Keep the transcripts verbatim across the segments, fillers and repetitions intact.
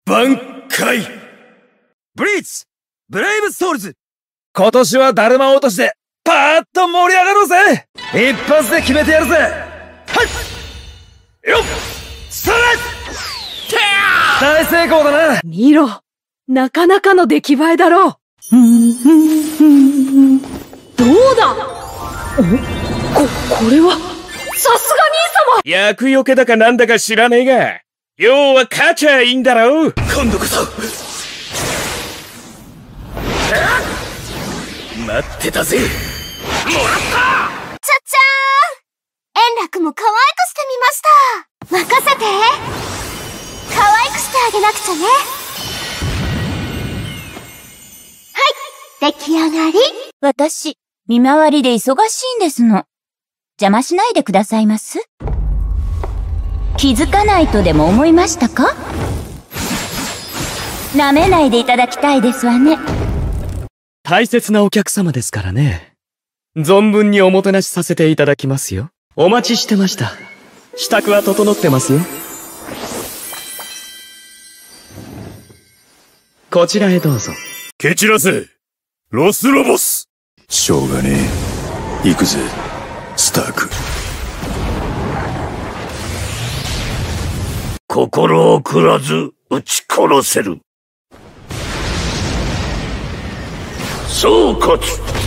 挽回。ブリーチブレイブソウルズ、今年はだるま落としでパーッと盛り上がろうぜ。一発で決めてやるぜ。はいよっ、スタート。大成功だな。 見ろ、なかなかの出来栄えだろう。どうだ。お、こ、これはさすが兄様。 厄除けだかなんだか知らねえが、要は勝ちゃいいんだろう。今度こそ待ってたぜ。もらった。ちゃっちゃーん、円楽も可愛くしてみました。任せて。可愛くしてあげなくちゃね。はい、出来上がり。 私、見回りで忙しいんですの。邪魔しないでくださいます？気づかないとでも思いましたか？舐めないでいただきたいですわね。 大切なお客様ですからね。存分におもてなしさせていただきますよ。お待ちしてました。支度は整ってますよ。こちらへどうぞ。 蹴散らせロスロボス。しょうがねえ、行くぜスターク。心をくらず撃ち殺せる。総括。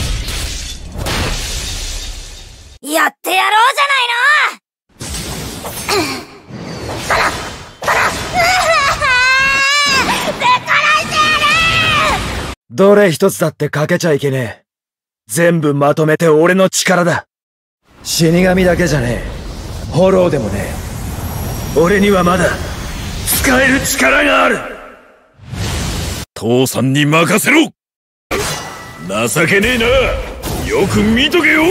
やってやろうじゃないの。バラバラぶっ殺してやる。 どれ一つだって欠けちゃいけねえ。全部まとめて俺の力だ。死神だけじゃねえ、ホローでもねえ。俺にはまだ使える力がある。父さんに任せろ。情けねえな。よく見とけよ。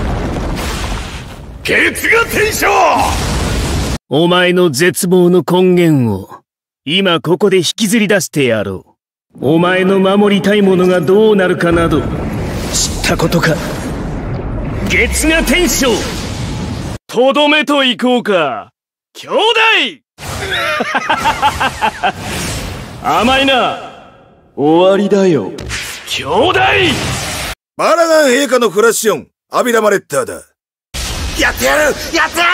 ケツが天将。 お前の絶望の根源を今ここで引きずり出してやろう。お前の守りたいものがどうなるかなど知ったことか。月が天将、とどめといこうか兄弟。甘いな。終わりだよ兄弟。 バラガン陛下のフラッションアビラマレッターだ。やってやるやってやるやってや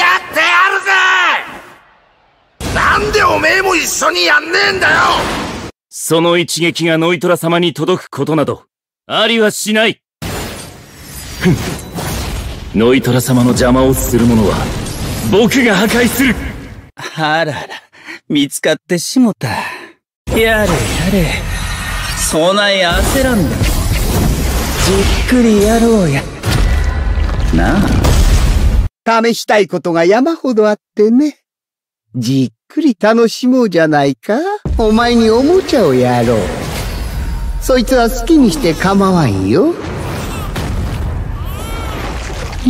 るぜ。なんでおめえも一緒にやんねえんだよ。 その一撃がノイトラ様に届くことなどありはしない。ふん、ノイトラ様の邪魔をする者は僕が破壊する。 あらら、見つかってしもた。やれやれ、そない焦らんで。じっくりやろうや。なあ。 試したいことが山ほどあってね。じっくり楽しもうじゃないか。お前におもちゃをやろう。そいつは好きにして構わんよ。 うん。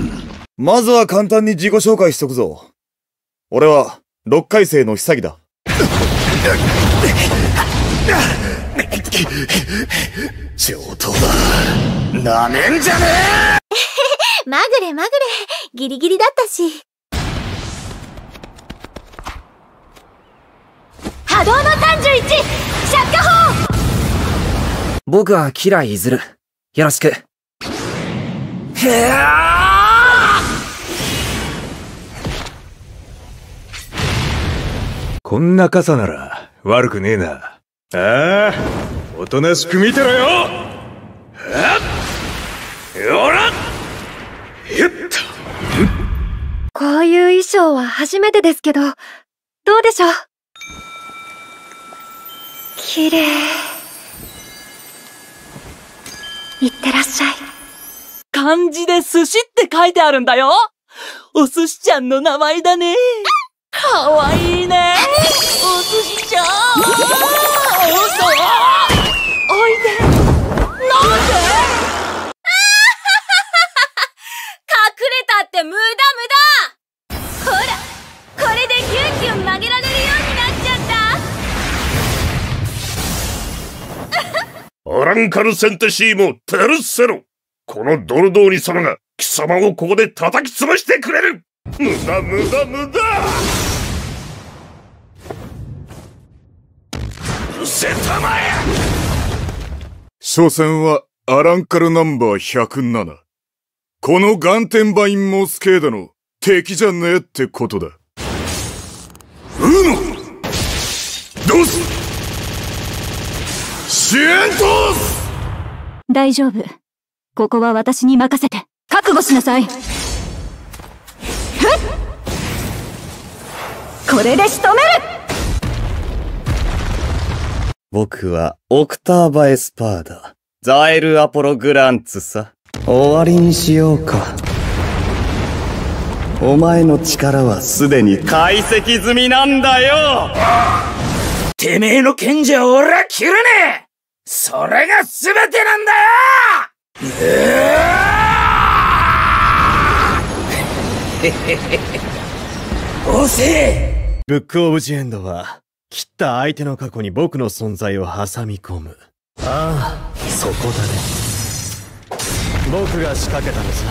まずは簡単に自己紹介しとくぞ。俺は六回生の久木だ。 上等だ。なめんじゃねえ。まぐれまぐれ、ギリギリだったし。波動のさんじゅういち、着火砲。 僕はキライいずる。よろしく。へあ。 こんな傘なら悪くねえな。ああ、おとなしく見てろよ。 よらっ、よっと。 こういう衣装は初めてですけど、どうでしょう。綺麗。いってらっしゃい。 漢字で寿司って書いてあるんだよ。お寿司ちゃんの名前だね。かわいいね。お寿司ちゃん。おそおいで。なんで？ 隠れたって無駄無駄。ほら、これでキュンキュン曲げられるようになっちゃった。 アランカルセンテシーモテルセロ。このドルドーニ様が貴様をここで叩き潰してくれる。無駄無駄無駄。 せたまえ。 所詮はアランカルナンバーひゃくなな。このガンテンバインモスケーダの敵じゃねえってことだ。ウノドスシエントス。 大丈夫。ここは私に任せて。覚悟しなさい。これで仕留める。 僕はオクターバ・エスパーダ、ザエル・アポロ・グランツさ。終わりにしようか。お前の力はすでに解析済みなんだよ。 てめえの剣じゃ俺は切れねえ。それが全てなんだよ。 おせブックオブジエンドは切った相手の過去に僕の存在を挟み込む。ああ、そこだね。僕が仕掛けたのさ。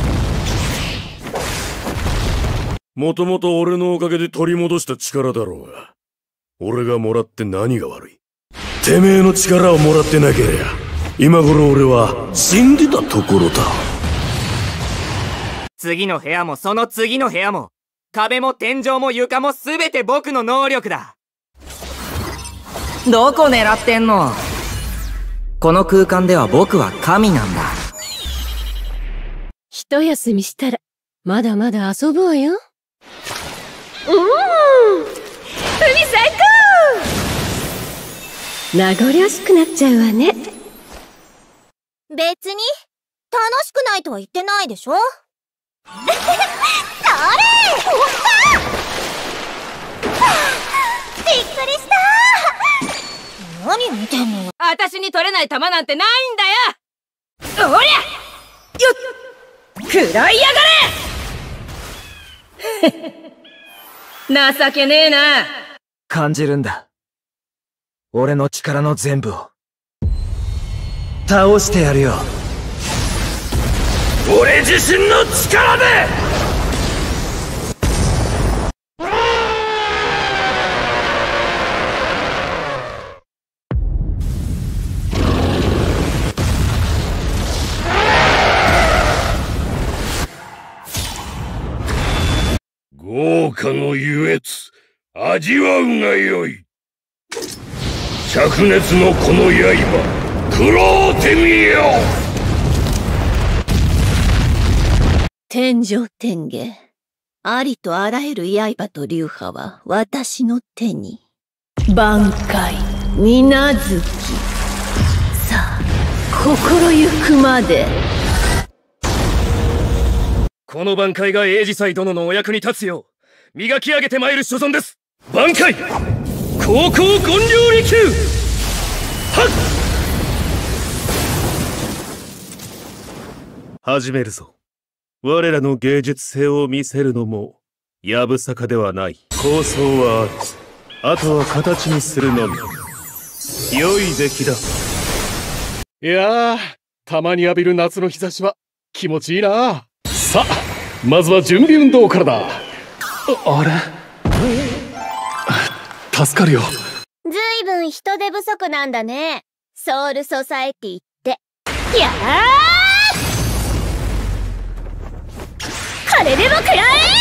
もともと俺のおかげで取り戻した力だろうが、俺がもらって何が悪い。てめえの力をもらってなけりゃ今頃俺は死んでたところだ。 次の部屋もその次の部屋も壁も天井も床も全て僕の能力だ。どこ狙ってんの？この空間では僕は神なんだ。 一休みしたらまだまだ遊ぼうよ。うーん、海最高。名残惜しくなっちゃうわね。 別に楽しくないとは言ってないでしょ。誰？びっくりした。何見てんのよ。 私に取れない玉なんてないんだよ。おりゃよっ、食らいやがれ。情けねえな。 感じるんだ。俺の力の全部を倒してやるよ。 俺自身の力で。豪華の優越、味わうがよい。灼熱のこの刃、食ろうてみよ。 天上天下、ありとあらゆる刃と流派は私の手に。挽回、水無月。さあ、心ゆくまで。 この挽回が英治祭殿のお役に立つよう磨き上げてまいる所存です。挽回高校権量利休。はっ始めるぞ。我らの芸術性を見せるのもやぶさかではない。構想はある。あとは形にするのみ。良い出来だ。 いやー、たまに浴びる夏の日差しは気持ちいいな。さあ、まずは準備運動からだ。あ、あれ助かるよ。 ずいぶん人手不足なんだね。ソウルソサエティって。やあ、これでも食らえ。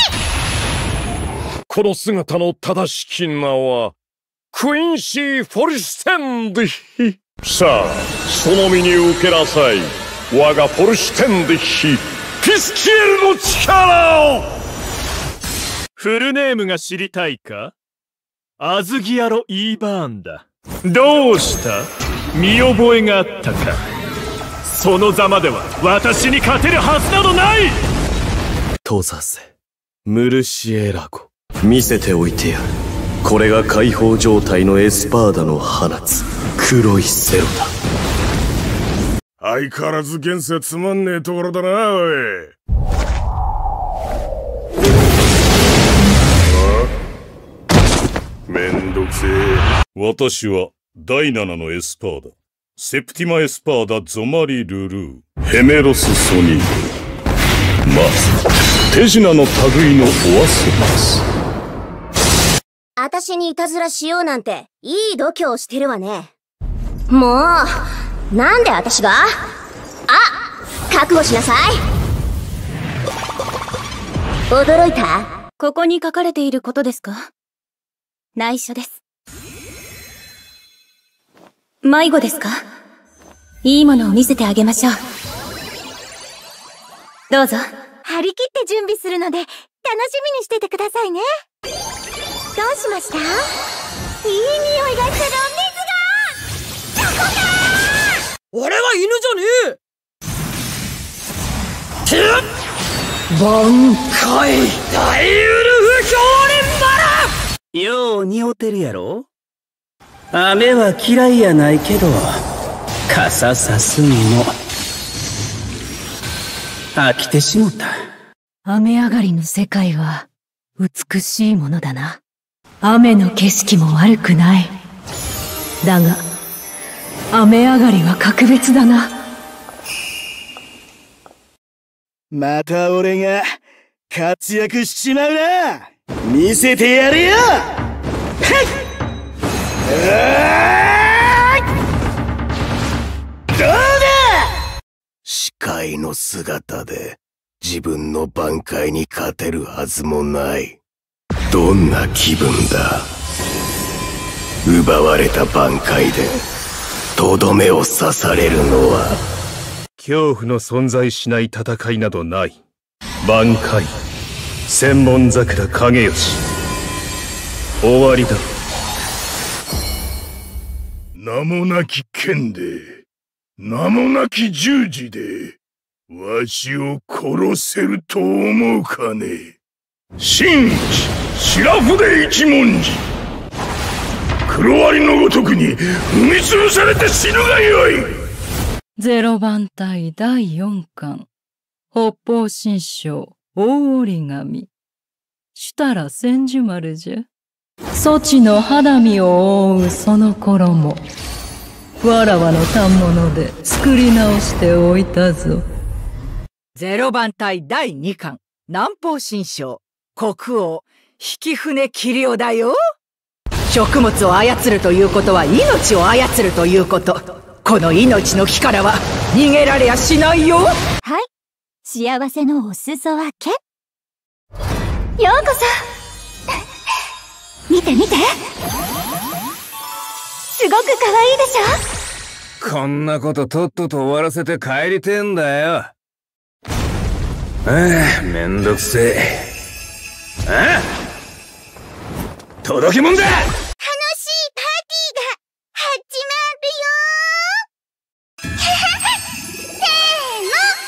この姿の正しき名はクインシー・フォルシュテンデヒ。さあ、その身に受けなさい。我がフォルシュテンデヒピスキエルの力を。 フルネームが知りたいか？アズギアロ・イーバーンだ。どうした？見覚えがあったか？そのざまでは私に勝てるはずなどない。 トザセ、ムルシエラゴ、見せておいてやる。これが解放状態のエスパーダの放つ黒いセロだ。 相変わらず現世つまんねえところだな、おい。めんどくせえ。私は第七のエスパーダ、セプティマエスパーダ・ゾマリ・ルルー、ヘメロス・ソニード。まず手品の類のお遊びです。 私にいたずらしようなんて、いい度胸をしてるわね。もう、なんで私が？あ、覚悟しなさい。驚いた？ ここに書かれていることですか？内緒です。迷子ですか？いいものを見せてあげましょう。どうぞ。 張り切って準備するので、楽しみにしててくださいね。どうしました？いい匂いがするお水が！どこだ！ 俺は犬じゃねえ！ 挽回大ウルフ少年バラ！ よう匂ってるやろ？雨は嫌いやないけど、傘さすにも飽きてしもた。 雨上がりの世界は美しいものだな。雨の景色も悪くない。だが、雨上がりは格別だな。 また俺が活躍しちまうな。見せてやるよ。どうだ！ 視界の姿で自分の挽回に勝てるはずもない。どんな気分だ？奪われた挽回でとどめを刺されるのは。 恐怖の存在しない戦いなどない。挽回、千本桜影吉。終わりだ。 名もなき剣で、名もなき十字で、わしを殺せると思うかね。真打白筆一文字。黒割りのごとくに踏み潰されて死ぬがよい。 ゼロ番隊だいよんかん、北方神将大折紙、主たら千住丸じゃ。そちの肌身を覆うその衣、わらわの反物で作り直しておいたぞ。 ゼロ番隊だいにかん、南方神将国王引舟桐生だよ。食物を操るということは命を操るということ。この命の木からは逃げられやしないよ。 はい。幸せのお裾分け。ようこそ。見て見て。すごく可愛いでしょ？こんなこととっとと終わらせて帰りてんだよ。ああ、めんどくせえ。ああ、届きもんだ！ 楽しいパーティーが始まるよ。せーの。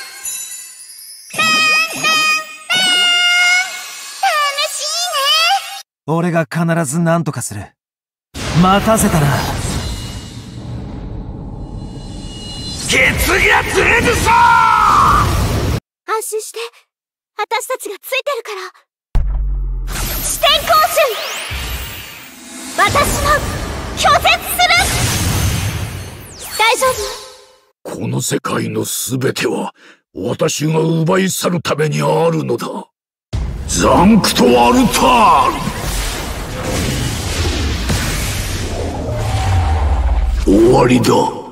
楽しいね。 俺が必ず何とかする。待たせたな。ケツがずれるぞ！ 安心して、私たちがついてるから。視点更新！私も拒絶する！大丈夫？この世界のすべては私が奪い去るためにあるのだ。ザンクト・アルタール！終わりだ。